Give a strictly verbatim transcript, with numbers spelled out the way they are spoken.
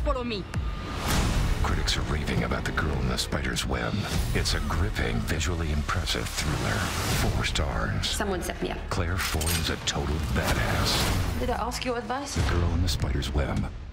follow me. Critics are raving about The Girl in the Spider's Web. It's a gripping, visually impressive thriller. Four stars. Someone set me up. Claire Foy is a total badass. Did I ask your advice? The Girl in the Spider's Web.